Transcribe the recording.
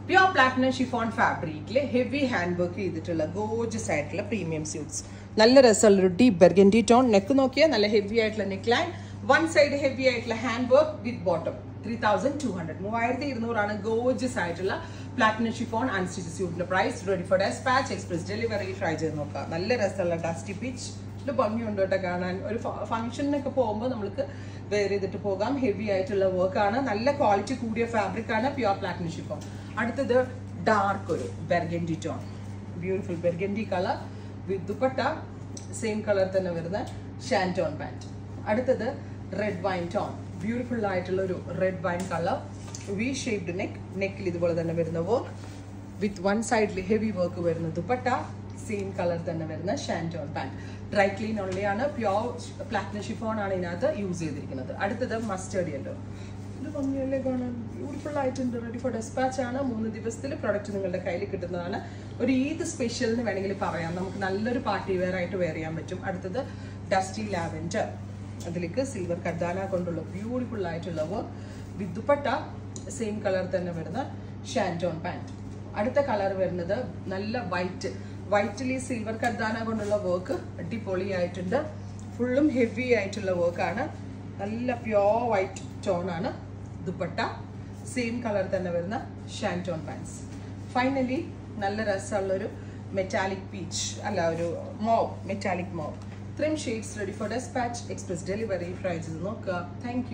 Pure platinum chiffon fabric, heavy handwork ചെയ്തിട്ടുള്ള gorgeous ആയിട്ടുള്ള premium suits. നല്ല രസമുള്ള deep burgundy tone, neck നോക്കിയാൽ നല്ല heavy ആയിട്ടുള്ള neckline, one side heavy ആയിട്ടുള്ള handwork with bottom. 3,200. 3,200 ആണ് gorgeous ആയിട്ടുള്ള platinum chiffon unstitched suit. Price ready for dispatch, express delivery. Try ചെയ്ത് നോക്കാം. നല്ല രസമുള്ള dusty peach. ഇത് ഭംഗിയുണ്ട് കേട്ടോ കാണാൻ. ഒരു ഫംഗ്ഷനൊക്കെ പോകുമ്പോൾ നമുക്ക് വെയർ ചെയ്തിട്ട് പോകാം. ഹെവി ആയിട്ടുള്ള വർക്ക് ആണ്. നല്ല ക്വാളിറ്റി കൂടിയ ഫാബ്രിക് ആണ്. Pure platinum chiffon. അടുത്തത് ഡാർക്ക് ഒരു burgundy tone. Beautiful burgundy colour with dupatta same colour തന്നെ വരുന്ന ഷാൻറ്റോൺ പാൻറ്. അടുത്തത് റെഡ് വൈൻ ടോൺ. ബ്യൂട്ടിഫുൾ ആയിട്ടുള്ള ഒരു red wine colour, V shaped നെക്കിൽ ഇതുപോലെ തന്നെ വരുന്ന വർക്ക് വിത്ത് വൺ സൈഡിൽ ഹെവി വർക്ക് വരുന്ന ദുപ്പട്ട, സെയിം കളർ തന്നെ വരുന്ന ഷാൻറ്റോൺ പാൻറ്. ഡ്രൈ ക്ലീൻ ഉള്ളിയാണ്. പ്യുവർ പ്ലാറ്റിനം ഷിഫോൺ ആണ് ഇതിനകത്ത് യൂസ് ചെയ്തിരിക്കുന്നത്. അടുത്തത് മസ്റ്റേർഡ് യെല്ലോ. ഇത് ഭംഗിയല്ലേ കാണാൻ, ബ്യൂട്ടിഫുൾ ആയിട്ടുണ്ട്. റെഡി ഫോർ ഡെസ്പാച്ച് ആണ്. 3 ദിവസത്തിൽ പ്രൊഡക്റ്റ് നിങ്ങളുടെ കയ്യിൽ കിട്ടുന്നതാണ്. ഒരു ഈദ് സ്പെഷ്യൽ എന്ന് വേണമെങ്കിൽ പറയാം. നമുക്ക് നല്ലൊരു പാർട്ടി വെയർ ആയിട്ട് വെയർ ചെയ്യാൻ പറ്റും. അടുത്തത് ഡസ്റ്റി ലാവെൻഡർ. അതിലേക്ക് സിൽവർ കർദാന കൊണ്ടുള്ള ബ്യൂട്ടിഫുൾ ആയിട്ടുള്ള work with dupatta same colour തന്നെ വരുന്ന ഷാൻറ്റോൺ പാൻറ്. അടുത്ത കളർ വരുന്നത് നല്ല വൈറ്റിൽ ഈ സിൽവർ കർദാന കൊണ്ടുള്ള വർക്ക് അടിപൊളി ആയിട്ടുണ്ട്. ഫുള്ളും ഹെവി ആയിട്ടുള്ള വർക്കാണ്. നല്ല പ്യോർ വൈറ്റ് ടോൺ ആണ്. ദുപ്പട്ട സെയിം കളർ തന്നെ വരുന്ന ഷാൻറ്റോൺ പാൻസ്. ഫൈനലി നല്ല രസമുള്ളൊരു മെറ്റാലിക് പീച്ച് അല്ല ഒരു മെറ്റാലിക് മോവ്. ഇത്രയും shades ready for despatch, express delivery. Try ചെയ്ത് നോക്കുക. Thank U.